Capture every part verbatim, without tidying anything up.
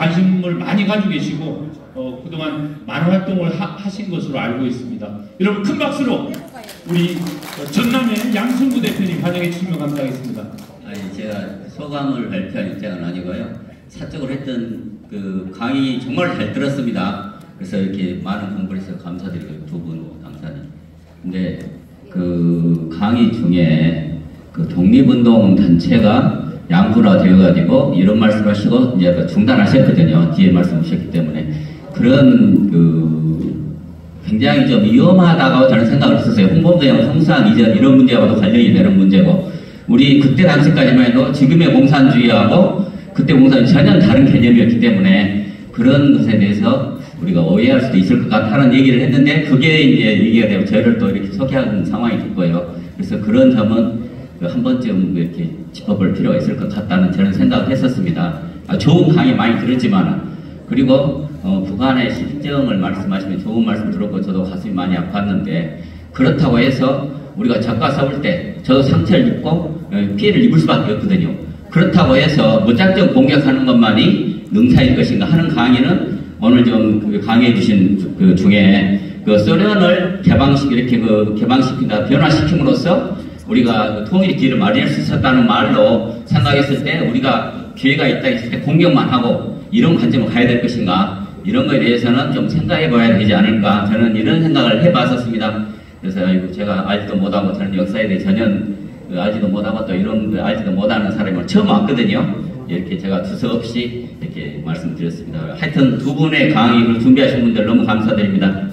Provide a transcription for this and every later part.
관심을 많이 가지고 계시고 어, 그동안 많은 활동을 하, 하신 것으로 알고 있습니다. 여러분 큰 박수로 우리 전남의 양승구 대표님 환영해 주시면 감사하겠습니다. 아니 제가 소감을 발표할 입장은 아니고요. 사적으로 했던 그 강의 정말 잘 들었습니다. 그래서 이렇게 많은 공부를 해서 감사드리고 두 분 강사님. 근데 그 강의 중에 그 독립운동 단체가 양분화 되어가지고 이런 말씀하시고 이제 중단하셨거든요. 뒤에 말씀하셨기 때문에 그런 그 굉장히 좀 위험하다고 저는 생각을 했었어요. 홍범도형 성상 이전 이런 문제와도 관련이 되는 문제고 우리 그때 당시까지만 해도 지금의 공산주의하고 그때 공산주의 전혀 다른 개념이었기 때문에 그런 것에 대해서 우리가 오해할 수도 있을 것 같다는 얘기를 했는데 그게 이제 얘기가 되고 저희를 또 이렇게 소개하는 상황이 됐고요. 그래서 그런 점은 한 번쯤 이렇게 짚어볼 필요가 있을 것 같다는 저는 생각을 했었습니다. 아, 좋은 강의 많이 들었지만 그리고 어, 북한의 실정을 말씀하시면 좋은 말씀 들었고 저도 가슴이 많이 아팠는데 그렇다고 해서 우리가 적과 싸울 때 저도 상처를 입고 어, 피해를 입을 수밖에 없거든요. 그렇다고 해서 무작정 공격하는 것만이 능사일 것인가 하는 강의는 오늘 좀 그 강의해 주신 그 중에 그 소련을 개방시키 이렇게 그 개방시킨다 변화시킴으로써 우리가 그 통일의 길을 마련할 수 있었다는 말로 생각했을 때 우리가 기회가 있다 했을 때 공격만 하고 이런 관점으로 가야 될 것인가 이런 거에 대해서는 좀 생각해 봐야 되지 않을까 저는 이런 생각을 해봤었습니다. 그래서 제가 알지도 못하고 저는 역사에 대해 전혀 알지도 못하고 또 이런 거 알지도 못하는 사람을 처음 왔거든요. 이렇게 제가 두서없이 이렇게 말씀드렸습니다. 하여튼 두 분의 강의를 준비하신 분들 너무 감사드립니다.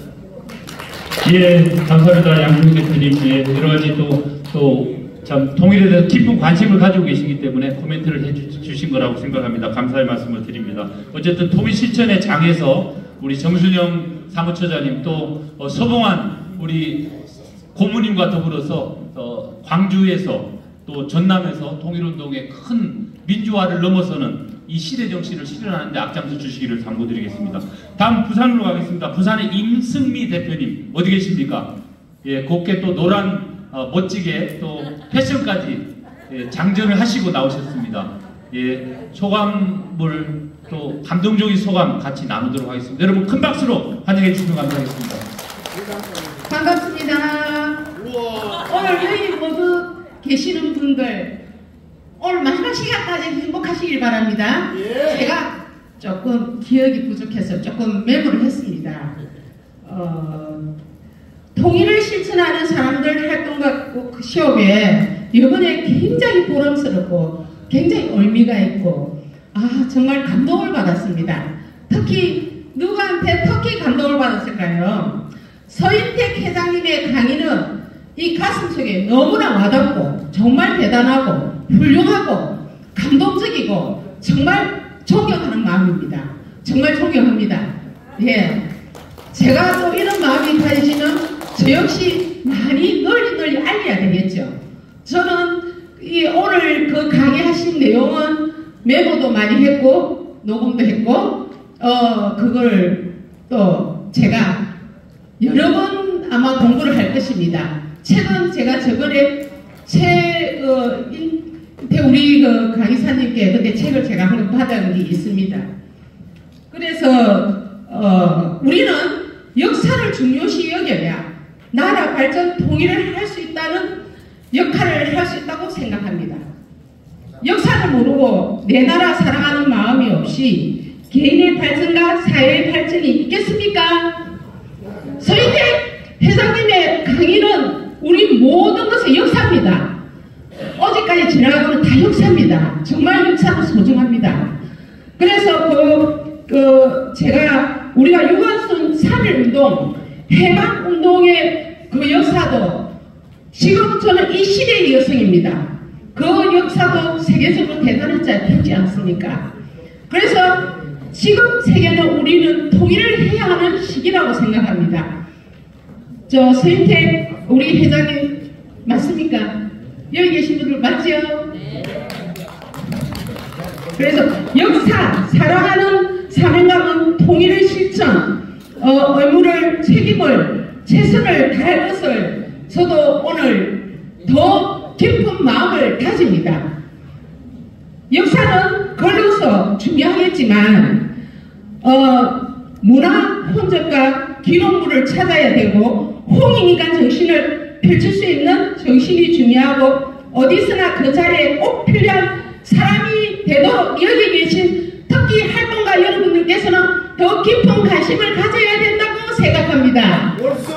예, 감사합니다. 양승구 대표님. 예, 여러 가지 또, 또, 참, 통일에 대해서 깊은 관심을 가지고 계시기 때문에 코멘트를 해주신 거라고 생각합니다. 감사의 말씀을 드립니다. 어쨌든 통일 실천의 장에서 우리 정순영 사무처장님 또 어, 서봉환 우리 고모님과 더불어서 어, 광주에서 또 전남에서 통일운동의 큰 민주화를 넘어서는 이 시대 정신을 실현하는 데 앞장서 주시기를 당부드리겠습니다. 다음 부산으로 가겠습니다. 부산의 임승미 대표님 어디 계십니까? 예, 곱게 또 노란 어, 멋지게 또 패션까지 예, 장전을 하시고 나오셨습니다. 예, 소감을 또 감동적인 소감 같이 나누도록 하겠습니다. 여러분 큰 박수로 환영해 주시면 감사하겠습니다. 반갑습니다. 오늘 여기 모두 계시는 분들 오늘 마지막 시간까지 행복하시길 바랍니다. 예. 제가 조금 기억이 부족해서 조금 메모를 했습니다. 어, 통일을 실천하는 사람들 활동과 그 시험에 이번에 굉장히 보람스럽고 굉장히 의미가 있고 아 정말 감동을 받았습니다. 특히 누구한테 특히 감동을 받았을까요? 서인택 회장님의 강의는 이 가슴속에 너무나 와닿고 정말 대단하고 훌륭하고 감동적이고 정말 존경하는 마음입니다. 정말 존경합니다. 예, 제가 또 이런 마음이 가지는 저 역시 많이 널리 널리 알려야 되겠죠. 저는 이 오늘 그 강의하신 내용은 메모도 많이 했고 녹음도 했고 어 그걸 또 제가 여러 번 아마 공부를 할 것입니다. 책은 제가 저번에 책 어, 우리 그 강의사님께 그때 책을 제가 한 권 받은 게 있습니다. 그래서 어, 우리는 역사를 중요시 여겨야 나라 발전 통일을 할 수 있다는 역할을 할 수 있다고 생각합니다. 역사를 모르고 내 나라 사랑하는 마음이 없이 개인의 발전과 사회의 발전이 있겠습니까? 서인택 회장님의 강의는 우리 모든 것의 역사입니다. 어제까지 지나가고는 다 역사입니다. 정말 역사는 소중합니다. 그래서 그, 그 제가 우리가 유관순 삼일운동 해방운동의 그 역사도 지금 저는 이 시대의 여성입니다. 그 역사도 세계적으로 대단하지 않습니까? 그래서 지금 세계는 우리는 통일을 해야 하는 시기라고 생각합니다. 저 서인택 우리 회장님 맞습니까? 여기 계신 분들 맞죠? 네. 그래서 역사, 사랑하는 사명감은 통일의 실천, 어, 의무를, 책임을, 최선을 다할 것을 저도 오늘 더 깊은 마음을 가집니다. 역사는 걸러서 중요하겠지만 어, 문화 혼접과 기록물을 찾아야 되고 홍익인간 정신을 펼칠 수 있는 정신이 중요하고 어디서나 그 자리에 꼭 필요한 사람이 되도록 여기 계신 특히 활동가 여러분들께서는 더 깊은 관심을 가져야 된다고 생각합니다.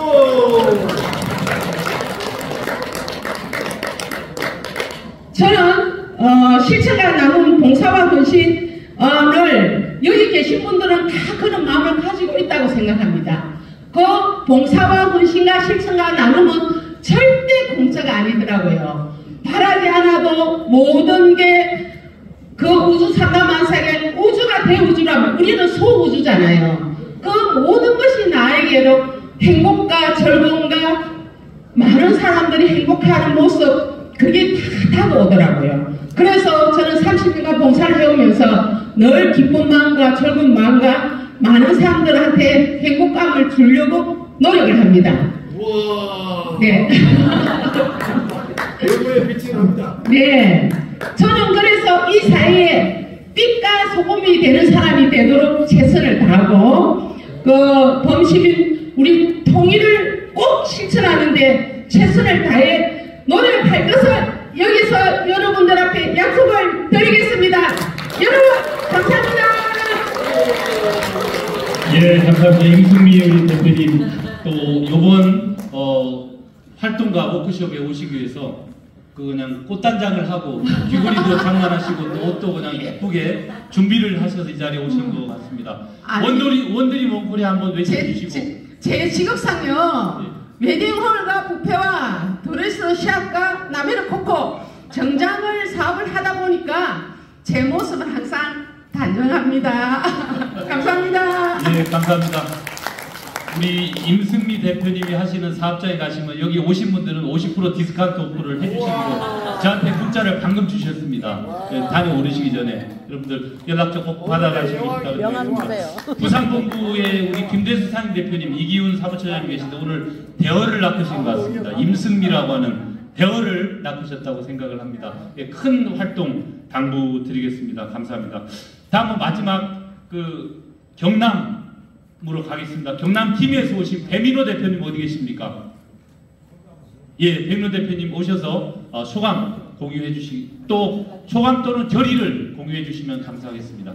저는 어, 실천과 나눔 봉사와 헌신을 여기 계신 분들은 다 그런 마음을 가지고 있다고 생각합니다. 그 봉사와 헌신과 실천과 나눔은 절대 공짜가 아니더라고요. 바라지 않아도 모든 게 그 우주 삼다만상의 우주가 대우주라면 우리는 소우주잖아요. 그 모든 것이 나에게로 행복과 즐거움과 많은 사람들이 행복해하는 모습 그게 다 다가오더라고요. 그래서 저는 삼십 년간 봉사를 해오면서 늘 기쁜 마음과 즐거운 마음과 많은 사람들한테 행복감을 주려고 노력을 합니다. 우와. 네. 배우의 미팅합니다. 네. 저는 그래서 이 사회에 빛과 소금이 되는 사람이 되도록 최선을 다하고 그 범시민 우리 통일을 꼭 실천하는데 최선을 다해 노력할 것을 여기서 여러분들 앞에 약속을 드리겠습니다. 여러분 감사합니다. 예, 감사합니다. 임승미 우리 대표님 또 이번 어, 활동가 워크숍에 오시기 위해서 그 그냥 꽃단장을 하고 귀걸이도 장만하시고 또 옷도 그냥 예쁘게 준비를 하셔서 이 자리에 오신 것 같습니다. 아니, 원더리 원더리 몽골이 한번 외쳐주시고. 제, 제, 제 직업상요. 네. 웨딩홀과 뷔페와 드레스 샵과 나베르 코코 정장을 사업을 하다 보니까 제 모습은 항상 단정합니다. 감사합니다. 예, 감사합니다. 우리 임승미 대표님이 하시는 사업장에 가시면 여기 오신 분들은 오십 퍼센트 디스카운트 오프를 해주시고 저한테 문자를 방금 주셨습니다. 예, 다녀오르시기 전에 여러분들 연락처 꼭 받아가시기 바랍니다. 부산본부의 우리 김대수 상임 대표님, 이기훈 사무처장님 계신데 오늘 대어를 낚으신 것 같습니다. 임승미라고 하는 대어를 낚으셨다고 생각을 합니다. 예, 큰 활동 당부드리겠습니다. 감사합니다. 다음은 마지막 그 경남 으로 가겠습니다. 경남 팀에서 오신 배민호 대표님 어디 계십니까? 예, 배민호 대표님 오셔서 어, 소감 공유해 주시, 또 소감 또는 결의를 공유해 주시면 감사하겠습니다.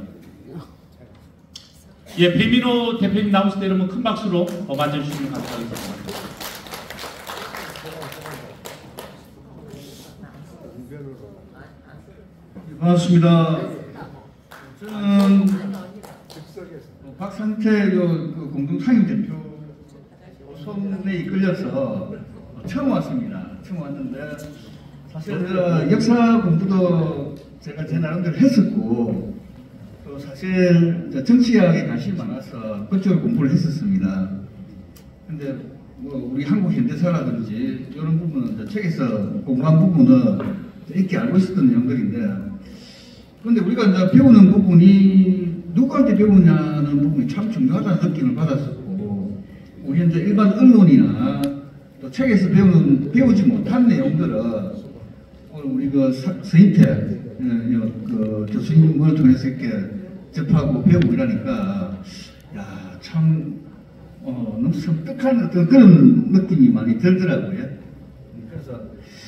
예, 배민호 대표님 나오실 때 여러분 큰 박수로 어, 맞아주시면 감사하겠습니다. 반갑습니다. 저는 박상태 그 공동 상임대표 손에 이끌려서 처음 왔습니다. 처음 왔는데 사실 역사 공부도 제가 제 나름대로 했었고 또 사실 정치학에 관심이 많아서 그쪽으로 공부를 했었습니다. 근데 뭐 우리 한국 현대사라든지 이런 부분은 책에서 공부한 부분은 익히 알고 있었던 내용들인데 그런데 우리가 이제 배우는 부분이 누구한테 배우냐는 부분이 참 중요하다는 느낌을 받았었고 우리 이제 일반 언론이나 또 책에서 배우는 배우지 못한 내용들은 오늘 우리 그 서인태 그 교수님을 통해서 이렇게 접하고 배우고 이러니까 야 참 어, 너무 섬뜩한 어떤 그런 느낌이 많이 들더라고요. 그래서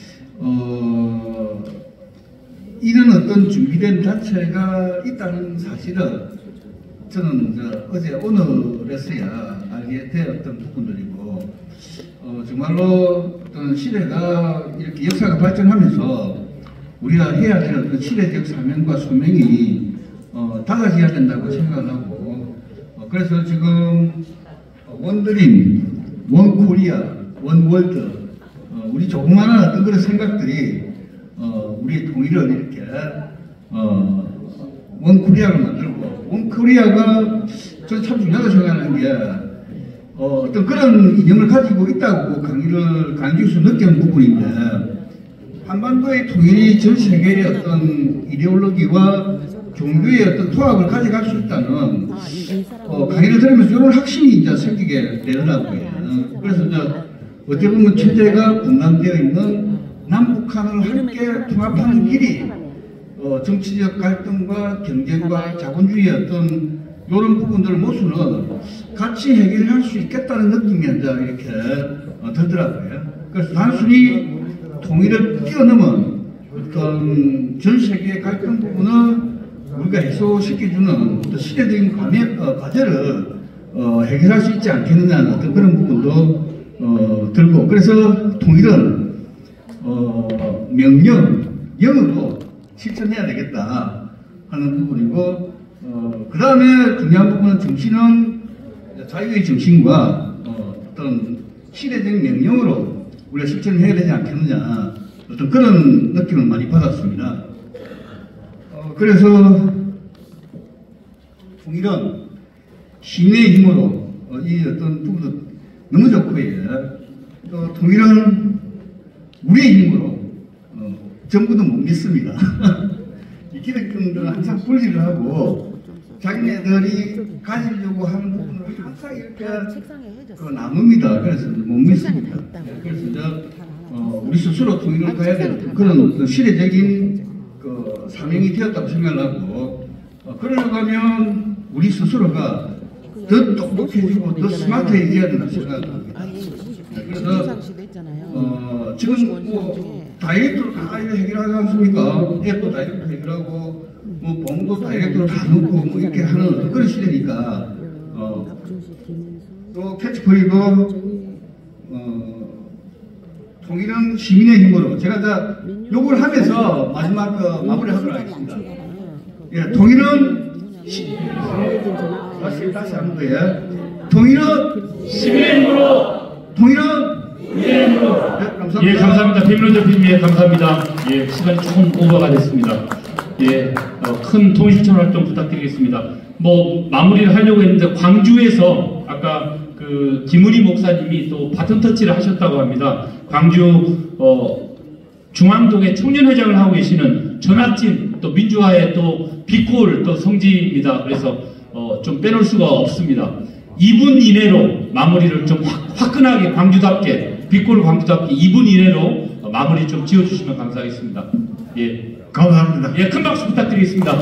어. 이런 어떤 준비된 단체가 있다는 사실은 저는 어제 오늘에서야 알게 되었던 부분들이고 어, 정말로 어떤 시대가 이렇게 역사가 발전하면서 우리가 해야 될 어떤 시대적 사명과 소명이 어, 달라져야 된다고 생각하고 어, 그래서 지금 원드림, 원코리아, 원월드 어, 우리 조그마한 어떤 그런 생각들이 어, 우리 통일을 이렇게, 어, 원코리아를 만들고, 원코리아가 저는 참 중요하다고 생각하는 게, 어, 어떤 그런 이념을 가지고 있다고 강의를, 강의 교수 느끼는 부분인데, 한반도의 통일이 전 세계의 어떤 이데올로기와 종교의 어떤 통합을 가져갈 수 있다는, 어, 강의를 들으면서 이런 확신이 이제 생기게 되더라고요. 그래서 이제 어떻게 보면 체제가 분단되어 있는 남북한을 함께 통합하는 길이 어, 정치적 갈등과 경쟁과 자본주의의 어떤 이런 부분들 모순을 같이 해결할 수 있겠다는 느낌이 이제 이렇게 어, 들더라고요. 그래서 단순히 통일을 뛰어넘은 어떤 전 세계의 갈등 부분을 우리가 해소시켜주는 어떤 시대적인 과제, 어, 과제를 어, 해결할 수 있지 않겠느냐는 어떤 그런 부분도 어, 들고, 그래서 통일은 어, 명령, 영으로 실천해야 되겠다 하는 부분이고, 어, 그 다음에 중요한 부분은 정신은 자유의 정신과 어, 어떤 시대적인 명령으로 우리가 실천을 해야 되지 않겠느냐, 어떤 그런 느낌을 많이 받았습니다. 어, 그래서 통일은 시민의 힘으로 어, 이 어떤 부분도 너무 좋고요. 또 통일은 우리의 힘으로 어, 정부도 못 믿습니다. 이 기득권들은 항상 분리를 하고 자기네들이 가지려고 하는 부분을 항상 이렇게 그 나눕니다. 그래서 못 믿습니다. 그래서 저, 어, 우리 스스로 통일을 가야 되는 그런 그 시대적인 그 사명이 되었다고 생각하고, 어, 그러려고 하면 우리 스스로가 더 똑똑해지고 더 스마트해져야 된다고 생각합니다. 그래서 어, 지금 뭐 다이렉트로 다 해결하지 않습니까? 앱도 다이렉트로 해결하고 뭐 봉도 다이렉트로 다 넣고 뭐 이렇게 하는 그런 시대니까 어, 또 캐치코이도 어, 통일은 시민의 힘으로, 제가 다 요걸 하면서 마지막 그 마무리하도록 하겠습니다. 예, 통일은 시, 다시 다시 하는 거예요. 통일은 시민의 힘으로, 통일은 우리의 힘으로. 네, 감사합니다. 예, 감사합니다. 배민원 대표님, 예, 감사합니다. 예, 시간이 조금 오버가 됐습니다. 예, 어, 큰 통일 실천 활동 부탁드리겠습니다. 뭐 마무리를 하려고 했는데 광주에서 아까 그 김은희 목사님이 또 바톤 터치를 하셨다고 합니다. 광주 어, 중앙동에 청년회장을 하고 계시는 전학진 또 민주화의 또 빛골 또 성지입니다. 그래서 어, 좀 빼놓을 수가 없습니다. 이 분 이내로 마무리를 좀 확, 화끈하게 광주답게, 빛골 광주답게 이 분 이내로 어, 마무리 좀 지어주시면 감사하겠습니다. 예, 감사합니다. 예, 큰 박수 부탁드리겠습니다.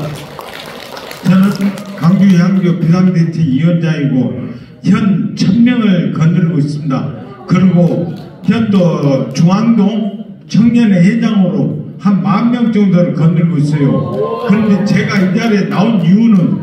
저는 광주 양주 비상대책 위원장이고 현 천 명을 건드리고 있습니다. 그리고 현 또 중앙동 청년회 회장으로 한 만 명 정도를 건드리고 있어요. 그런데 제가 이 자리에 나온 이유는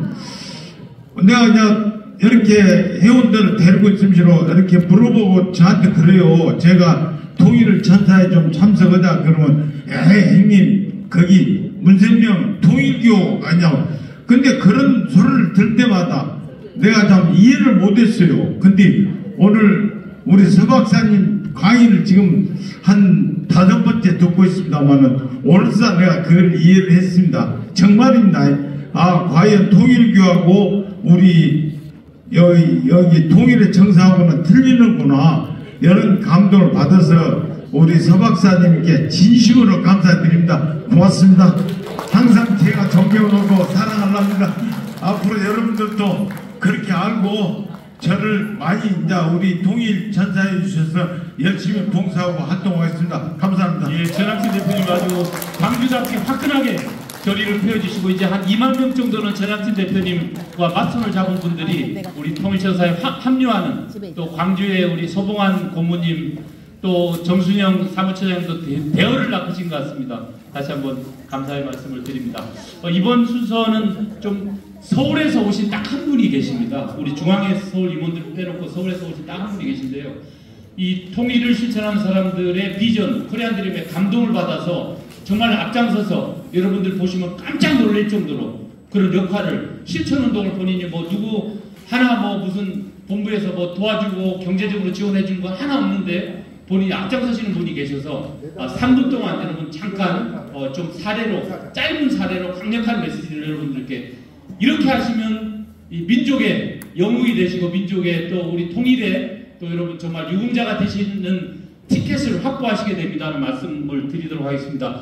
내가 그냥 이렇게 회원들을 데리고 있음시로 이렇게 물어보고 저한테 그래요. 제가 통일을 전사에 좀 참석하자 그러면 에이 형님 거기 문생명 통일교 아니냐고. 근데 그런 소리를 들 때마다 내가 참 이해를 못했어요. 근데 오늘 우리 서 박사님 강의를 지금 한 다섯 번째 듣고 있습니다만은 오늘서 내가 그걸 이해를 했습니다. 정말입니다. 아, 과연 통일교하고 우리 여기, 여기 통일의 정사하고는 틀리는구나. 이런 감동을 받아서 우리 서 박사님께 진심으로 감사드립니다. 고맙습니다. 항상 제가 존경하고 사랑하랍니다. 앞으로 여러분들도 그렇게 알고 저를 많이 이제 우리 통일 전사해 주셔서 열심히 봉사하고 활동하겠습니다. 감사합니다. 예, 전학진 대표님 아주 광주답게 화끈하게 결의를 펴주시고 이제 한 이만 명 정도는 전학진 대표님과 맞선을 잡은 분들이 우리 통일전사에 합류하는, 또 광주의 우리 소봉환 고모님 또 정순영 사무처장도 대어를 낚으신 것 같습니다. 다시 한번 감사의 말씀을 드립니다. 어, 이번 순서는 좀 서울에서 오신 딱 한 분이 계십니다. 우리 중앙에서 서울 임원들을 빼놓고 서울에서 오신 딱 한 분이 계신데요. 이 통일을 실천하는 사람들의 비전, 코리안 드림에 감동을 받아서 정말 앞장서서 여러분들 보시면 깜짝 놀랄 정도로 그런 역할을, 실천운동을 본인이 뭐 누구 하나 뭐 무슨 본부에서 뭐 도와주고 경제적으로 지원해 준 거 하나 없는데 본인이 앞장서시는 분이 계셔서 아, 삼 분 동안 여러분 잠깐 어, 좀 사례로, 짧은 사례로 강력한 메시지를 여러분들께, 이렇게 하시면 이 민족의 영웅이 되시고 민족의 또 우리 통일에 또 여러분 정말 유공자가 되시는 티켓을 확보하시게 됩니다 하는 말씀을 드리도록 하겠습니다.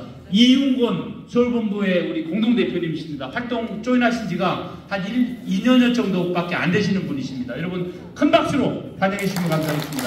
이윤권 서울본부의 우리 공동대표님이십니다. 활동 조인하신 지가 한 일, 이 년여 정도밖에 안 되시는 분이십니다. 여러분 큰 박수로 환영해 주시면 감사하겠습니다.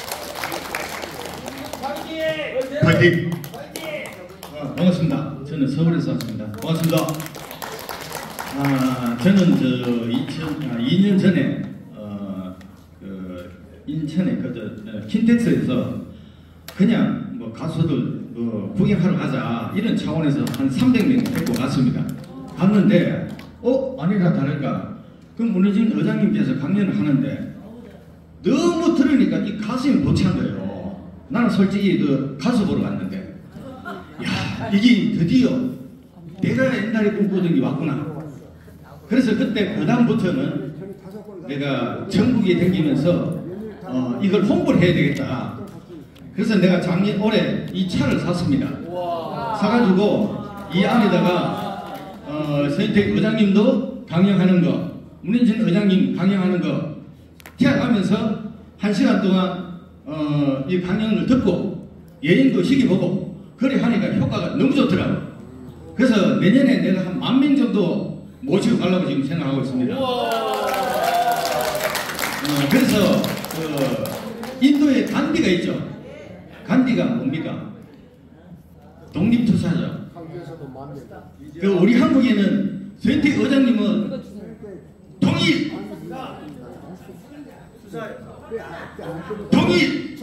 파이팅! 어, 반갑습니다. 저는 서울에서 왔습니다. 반갑습니다. 아, 저는 저 이천, 아, 이 년 전에 어, 그 인천의 그 킨텍스에서 그냥 뭐 가수들 뭐 구경하러 가자 이런 차원에서 한 삼백 명 데리고 갔습니다. 갔는데 어 아니라 다를까 그 문혜진 의장님께서 강연을 하는데 너무 들으니까 이 가슴이 벅찬 거예요. 나는 솔직히 그 가수 보러 갔는데 야 이게 드디어 내가 옛날에 꿈꾸던 게 왔구나. 그래서 그때 그 다음부터는 내가 전국에 다니면서 어, 이걸 홍보를 해야 되겠다. 그래서 내가 작년 올해 이 차를 샀습니다. 사가지고 이 안에다가 어, 서인택 의장님도 강연하는 거, 문혜진 의장님 강연하는 거 태워가면서 한 시간 동안 어, 이 강연을 듣고 여행도 시켜보고 그래 하니까 효과가 너무 좋더라고. 그래서 내년에 내가 한 만 명 정도 모시고 가려고 지금 생각하고 있습니다. 어, 그래서 그 인도에 간디가 있죠. 간디가 뭡니까? 독립투사죠. 그 우리 한국에는 서인택 의장님은 통일, 통일,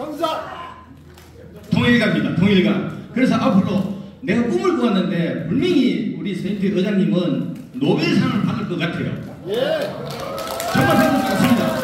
통일가입니다. 통일가. 그래서 앞으로 내가 꿈을 꾸었는데 분명히 우리 서인택 의장님은 노벨상을 받을 것 같아요. 정말 생각 같습니다.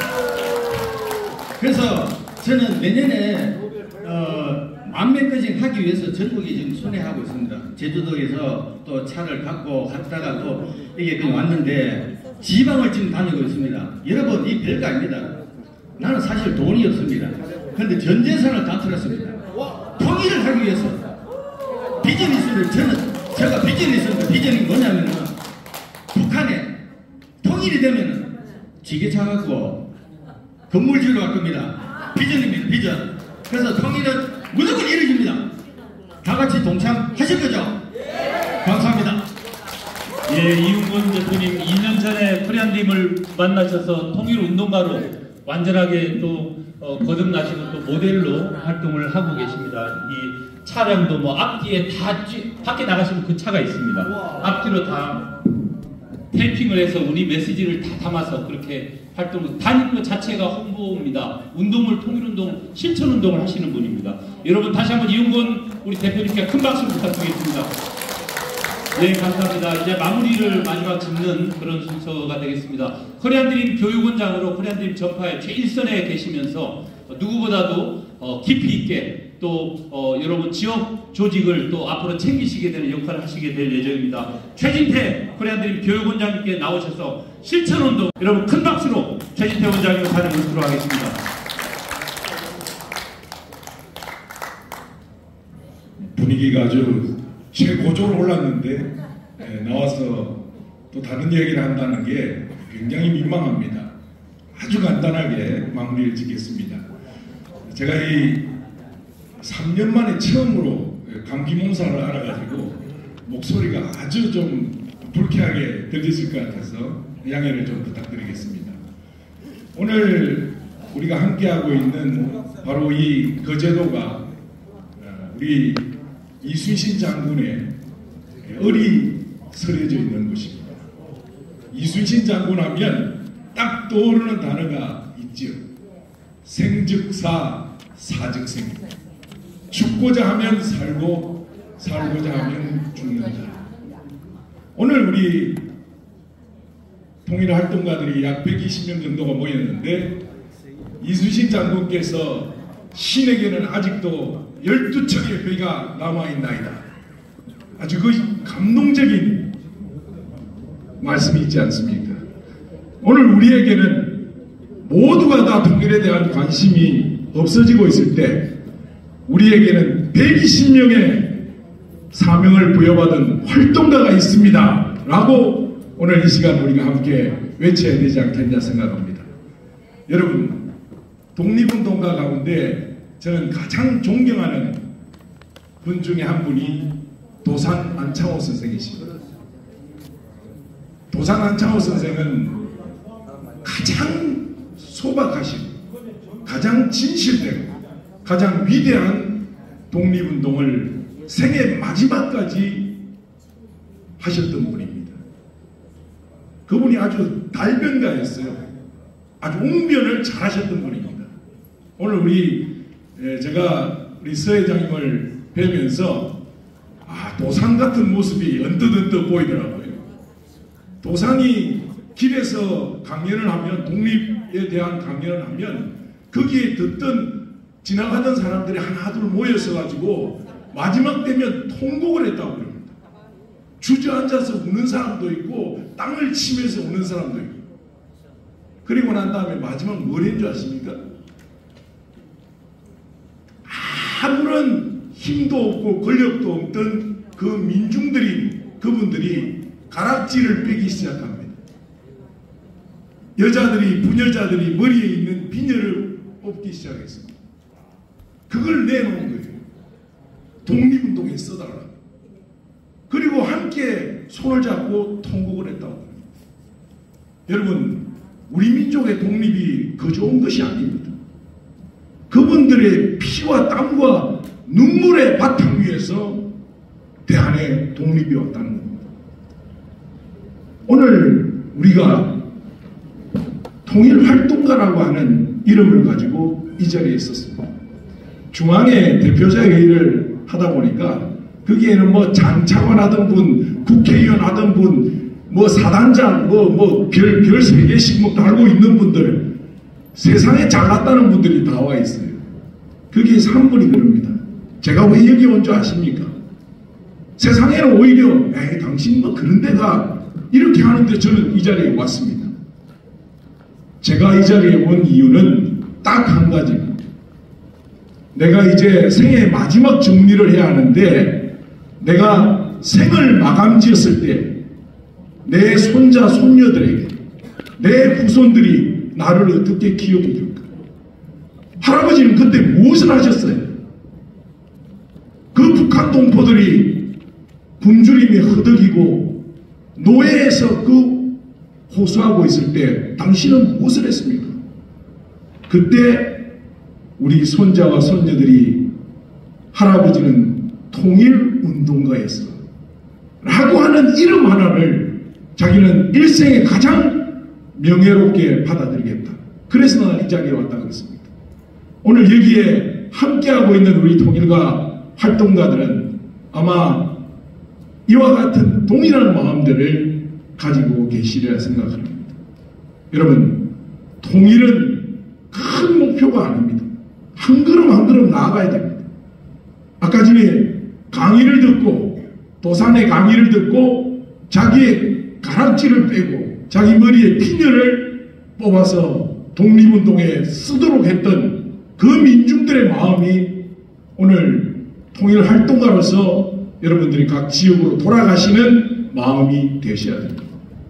그래서 저는 내년에 어, 만명까지 하기 위해서 전국에 지금 순회하고 있습니다. 제주도에서 또 차를 갖고 갔다가 또 이게 그냥 왔는데 지방을 지금 다니고 있습니다. 여러분 이 별거 아닙니다. 나는 사실 돈이 없습니다. 그런데 전 재산을 다 틀었습니다. 통일을 하기 위해서 비즈니스를 저는 제가 비전이 있습니다. 비전이 뭐냐면은 북한에 통일이 되면은 지게차 갖고 건물 지으러 갈 겁니다. 비전입니다. 비전. 그래서 통일은 무조건 이루어집니다. 다 같이 동참하실 거죠? 감사합니다. 예, 이윤곤 대표님 이 년 전에 코리안팀을 만나셔서 통일운동가로 완전하게 또 어, 거듭나시고 또 모델로 활동을 하고 계십니다. 이 차량도 뭐 앞뒤에 다 쥐, 밖에 나가시면 그 차가 있습니다. 앞뒤로 다 테이핑을 해서 우리 메시지를 다 담아서 그렇게 활동을 다니는 것 자체가 홍보입니다. 운동을 통일운동, 실천운동을 하시는 분입니다. 여러분 다시 한번 이윤곤 우리 대표님께 큰 박수 부탁드리겠습니다. 네, 감사합니다. 이제 마무리를 마지막 짓는 그런 순서가 되겠습니다. 코리안드림 교육원장으로 코리안드림 전파의 최일선에 계시면서 누구보다도 어, 깊이 있게 또 어, 여러분 지역 조직을 또 앞으로 챙기시게 되는 역할을 하시게 될 예정입니다. 최진태 코리안드림 교육원장님께 나오셔서 실천운동 여러분 큰 박수로 최진태 원장님을 받아보도록 하겠습니다. 분위기가 아주 최고조로 올랐는데 에, 나와서 또 다른 얘기를 한다는 게 굉장히 민망합니다. 아주 간단하게 마무리를 짓겠습니다. 제가 이 삼 년 만에 처음으로 감기 몸살을 알아가지고 목소리가 아주 좀 불쾌하게 들리실 것 같아서 양해를 좀 부탁드리겠습니다. 오늘 우리가 함께하고 있는 바로 이 거제도가 우리 이순신 장군의 을이 서려져 있는 곳입니다. 이순신 장군 하면 딱 떠오르는 단어가 있죠. 생즉사, 사즉생. 죽고자 하면 살고, 살고자 하면 죽는다. 오늘 우리 통일활동가들이 약 백이십 명 정도가 모였는데 이순신 장군께서 신에게는 아직도 열두 척의 회가 남아있나이다. 아주 그 감동적인 말씀이 있지 않습니까? 오늘 우리에게는 모두가 다 통일에 대한 관심이 없어지고 있을 때 우리에게는 백이십 명의 사명을 부여받은 활동가가 있습니다 라고 오늘 이 시간 우리가 함께 외쳐야 되지 않겠냐 생각합니다. 여러분, 독립운동가 가운데 저는 가장 존경하는 분 중에 한 분이 도산 안창호 선생이십니다. 도산 안창호 선생은 가장 소박하시고 가장 진실되고 가장 위대한 독립운동을 생애 마지막까지 하셨던 분입니다. 그분이 아주 달변가였어요. 아주 웅변을 잘하셨던 분입니다. 오늘 우리 제가 우리 서 회장님을 뵈면서 아, 도산 같은 모습이 언뜻언뜻 보이더라고요. 도산이 길에서 강연을 하면, 독립에 대한 강연을 하면 거기에 듣던 지나가던 사람들이 하나둘 모여서 가지고 마지막 되면 통곡을 했다고 그럽니다. 주저앉아서 우는 사람도 있고 땅을 치면서 우는 사람도 있고. 그리고 난 다음에 마지막 뭘 했는 줄 아십니까? 아무런 힘도 없고 권력도 없던 그 민중들이, 그분들이 가락지를 빼기 시작합니다. 여자들이, 부녀자들이 머리에 있는 비녀를 뽑기 시작했습니다. 그걸 내놓은 거예요. 독립운동에 써달라. 그리고 함께 손을 잡고 통곡을 했다고 합니다. 여러분, 우리 민족의 독립이 그 좋은 것이 아닙니다. 그분들의 피와 땀과 눈물의 바탕 위에서 대한의 독립이 왔다는 겁니다. 오늘 우리가 통일활동가라고 하는 이름을 가지고 이 자리에 있었습니다. 중앙의 대표자회의를 하다 보니까 거기에는 뭐 장차관 하던 분, 국회의원 하던 분, 뭐 사단장, 뭐, 뭐, 별, 별 세 개씩 뭐 달고 있는 분들, 세상에 잘났다는 분들이 다 와 있어요. 거기에서 한 분이 그럽니다. 제가 왜 여기 온 줄 아십니까? 세상에는 오히려, 에이, 당신 뭐 그런 데가 이렇게 하는데 저는 이 자리에 왔습니다. 제가 이 자리에 온 이유는 딱 한 가지입니다. 내가 이제 생애 마지막 정리를 해야 하는데, 내가 생을 마감 지었을 때 내 손자 손녀들에게, 내 후손들이 나를 어떻게 기억해 줄까? 할아버지는 그때 무엇을 하셨어요? 그 북한 동포들이 굶주림에 허덕이고 노예에서 그 호소하고 있을 때 당신은 무엇을 했습니까? 그때 우리 손자와 손녀들이 할아버지는 통일운동가였어 라고 하는 이름 하나를 자기는 일생에 가장 명예롭게 받아들이겠다. 그래서 나는 이 자리에 왔다 그랬습니다. 오늘 여기에 함께하고 있는 우리 통일가 활동가들은 아마 이와 같은 동일한 마음들을 가지고 계시리라 생각합니다. 여러분, 통일은 큰 목표가 아닙니다. 한 걸음 한 걸음 나아가야 됩니다. 아까 전에 강의를 듣고, 도산의 강의를 듣고 자기의 가락지를 빼고 자기 머리에 피녀를 뽑아서 독립운동에 쓰도록 했던 그 민중들의 마음이 오늘 통일활동가로서 여러분들이 각 지역으로 돌아가시는 마음이 되셔야 됩니다.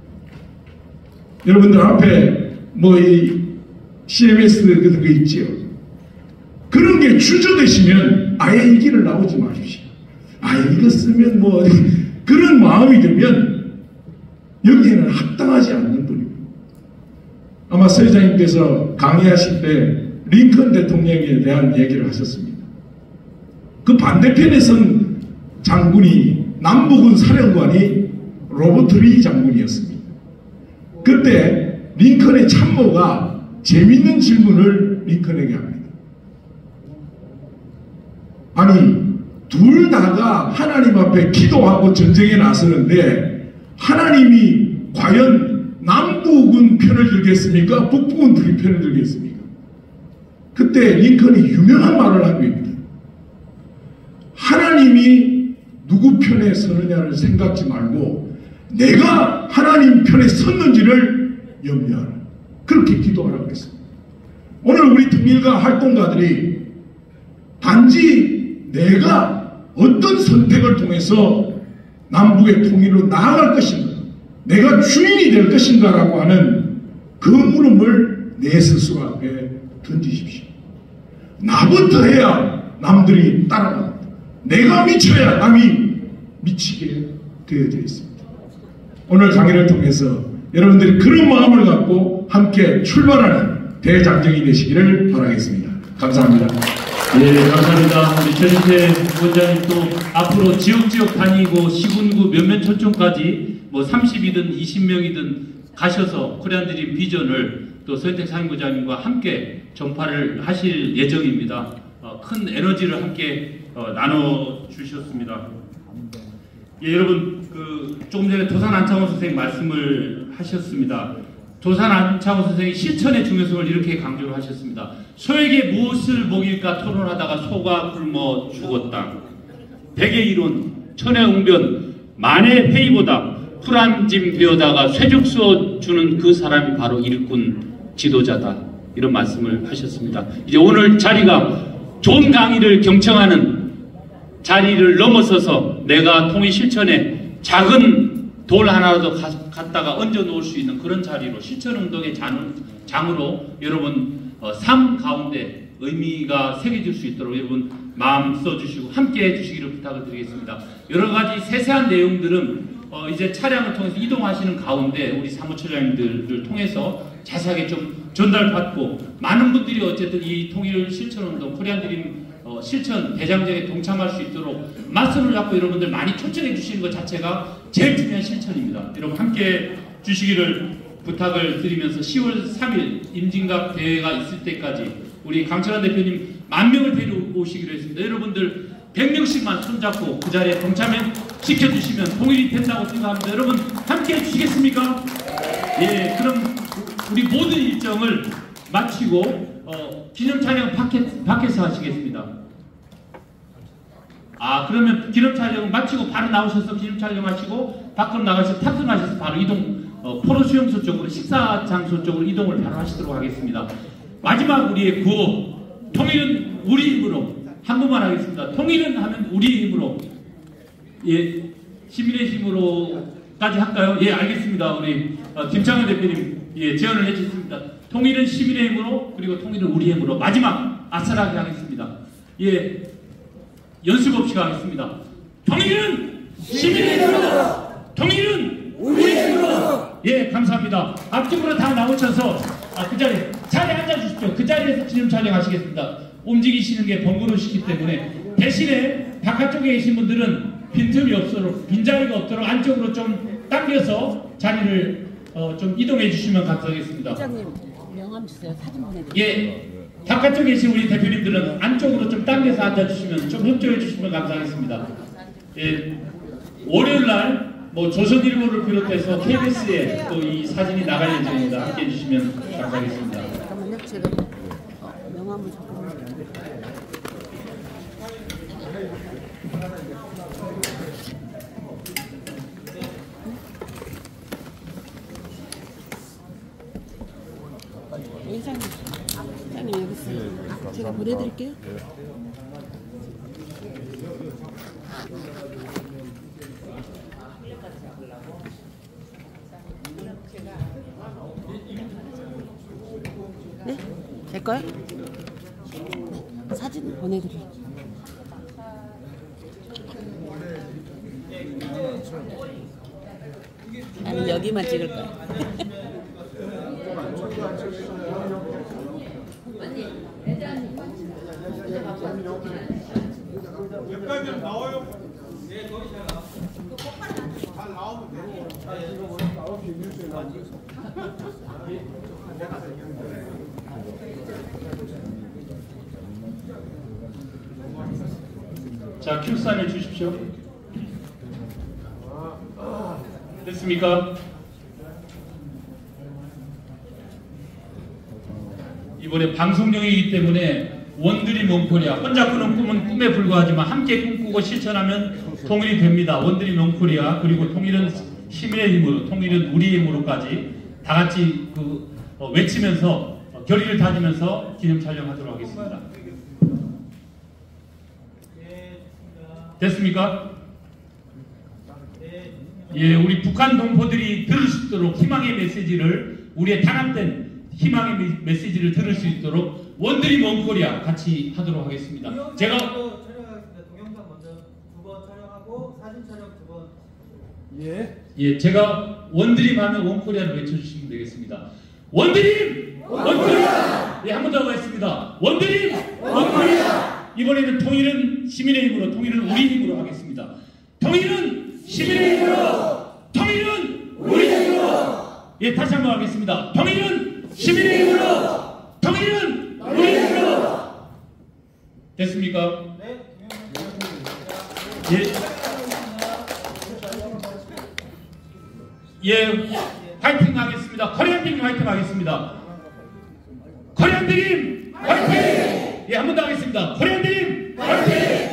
여러분들 앞에 뭐 이 씨엠에스 같은 거 있지요. 그런 게 주저되시면 아예 이 길을 나오지 마십시오. 아, 이거 쓰면 뭐 그런 마음이 들면 여기에는 합당하지 않는 분입니다. 아마 서 회장님께서 강의하실 때 링컨 대통령에 대한 얘기를 하셨습니다. 그 반대편에 선 장군이, 남북은 사령관이 로버트 리 장군이었습니다. 그때 링컨의 참모가 재밌는 질문을 링컨에게 합니다. 아니, 둘 다가 하나님 앞에 기도하고 전쟁에 나서는데 하나님이 과연 남북은 편을 들겠습니까? 북북은 둘이 편을 들겠습니까? 그때 링컨이 유명한 말을 한 겁니다. 하나님이 누구 편에 서느냐를 생각지 말고 내가 하나님 편에 섰는지를 염려하라. 그렇게 기도하라고 했습니다. 오늘 우리 통일가 활동가들이 단지 내가 어떤 선택을 통해서 남북의 통일로 나아갈 것인가, 내가 주인이 될 것인가 라고 하는 그 물음을 내 스스로 앞에 던지십시오. 나부터 해야 남들이 따라갑니다. 내가 미쳐야 남이 미치게 되어져 있습니다. 오늘 강의를 통해서 여러분들이 그런 마음을 갖고 함께 출발하는 대장정이 되시기를 바라겠습니다. 감사합니다. 네, 감사합니다. 우리 전인태 원장님 또 앞으로 지역지역 다니고 시군구 몇몇 초청까지 뭐 삼십이든 이십 명이든 가셔서 코리안 드림 비전을 또 서현택 상임부장님과 함께 전파를 하실 예정입니다. 어, 큰 에너지를 함께 어, 나눠 주셨습니다. 예, 여러분 그 조금 전에 도산 안창호 선생님 말씀을 하셨습니다. 도산 안창호 선생이 실천의 중요성을 이렇게 강조를 하셨습니다. 소에게 무엇을 먹일까 토론하다가 소가 굶어 죽었다. 백의 이론, 천의 웅변, 만의 회의보다 풀한짐 되어다가 쇠죽 쏘 주는 그 사람이 바로 일꾼 지도자다. 이런 말씀을 하셨습니다. 이제 오늘 자리가 좋은 강의를 경청하는 자리를 넘어서서 내가 통일 실천에 작은 돌 하나라도 갖다가 얹어 놓을 수 있는 그런 자리로 실천운동의 장으로 여러분 어, 삶 가운데 의미가 새겨질 수 있도록 여러분 마음 써주시고 함께 해주시기를 부탁을 드리겠습니다. 여러 가지 세세한 내용들은 어, 이제 차량을 통해서 이동하시는 가운데 우리 사무처장님들을 통해서 자세하게 좀 전달받고 많은 분들이 어쨌든 이 통일 실천운동 코리안 드림 어, 실천 대장정에 동참할 수 있도록 맞선을 잡고 여러분들 많이 초청해 주시는 것 자체가 제일 중요한 실천입니다. 여러분 함께 주시기를 부탁을 드리면서 시월 삼일 임진각 대회가 있을 때까지 우리 강철환 대표님 만 명을 데려오시기로 했습니다. 여러분들 백 명씩만 손잡고 그 자리에 동참해 시켜주시면 통일이 된다고 생각합니다. 여러분 함께 해주시겠습니까? 예, 그럼 우리 모든 일정을 마치고 어, 기념 촬영 밖에, 밖에서 하시겠습니다. 아 그러면 기념 촬영 마치고 바로 나오셔서 기념 촬영하시고 밖으로 나가셔서 탑승하셔서 바로 이동 어, 포로 수용소 쪽으로 식사 장소 쪽으로 이동을 바로 하시도록 하겠습니다. 마지막 우리의 구호 통일은 우리 힘으로 한 번만 하겠습니다. 통일은 하면 우리 힘으로 예 시민의 힘으로까지 할까요? 예 알겠습니다. 우리 어, 김창현 대표님 예 제언을 해주셨습니다. 통일은 시민의 힘으로 그리고 통일은 우리 힘으로 마지막 아슬하게 하겠습니다. 예 연습 없이 가겠습니다. 통일은 시민의 힘으로 통일은 우리 힘으로 예 감사합니다. 앞쪽으로 다 나오셔서 아, 그 자리 자리에 앉아주십시오. 그 자리에서 기념 촬영하시겠습니다. 움직이시는 게 번거로우시기 때문에 대신에 바깥쪽에 계신 분들은 빈틈이 없도록 빈자리가 없도록 안쪽으로 좀 당겨서 자리를 어, 좀 이동해 주시면 감사하겠습니다. 부장님 명함 주세요. 사진 보내드릴게요. 예, 바깥쪽에 계신 우리 대표님들은 안쪽으로 좀 당겨서 앉아주시면 좀 협조해 주시면 감사하겠습니다. 예, 월요일날 뭐 조선일보를 비롯해서 케이비에스에 또 이 사진이 나갈 예정입니다. 함께 해주시면 감사하겠습니다. 잠깐만요. 제가 어, 명함을 잠깐만. 회장님, 회장님 여기 있어요. 제가 보내드릴게요. 네? 될까요? 네, 사진 보내드릴게요. 나는 여기만 찍을 거야. 자, 큐사인해 주십시오. 됐습니까? 이번에 방송용이기 때문에 원드림 원코리아 혼자 꾸는 꿈은 꿈에 불과하지만 함께 꿈꾸고 실천하면 통일이 됩니다. 원드림 원코리아 그리고 통일은 시민의 힘으로 통일은 우리의 힘으로까지 다 같이 그 어, 외치면서 어, 결의를 다지면서 기념 촬영하도록 하겠습니다. 됐습니까? 예, 우리 북한 동포들이 들을 수 있도록 희망의 메시지를 우리의 단합된 희망의 메시지를 들을 수 있도록 원드림 원코리아 같이 하도록 하겠습니다. 제가 촬영하겠습니다. 동영상 먼저 두 번 촬영하고 사진 촬영 두 번. 예. 예, 제가 원드림 하면 원코리아를 외쳐주시면 되겠습니다. 원드림 원코리아. 예, 한 번 더 하겠습니다. 원드림 원코리아. 이번에는 통일은 시민의 힘으로, 통일은 우리 힘으로 하겠습니다. 통일은 시민의 힘으로, 통일은 우리 힘으로. 예, 다시 되겠습니까? 네. 예. 예. 화이팅 하겠습니다. 코리안드림 화이팅 하겠습니다. 코리안드림 화이팅! 예, 한 번 더 하겠습니다. 코리안드림 화이팅!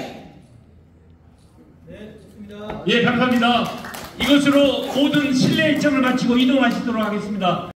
네, 좋습니다. 예, 감사합니다. 이것으로 모든 실내 일정을 마치고 이동하시도록 하겠습니다.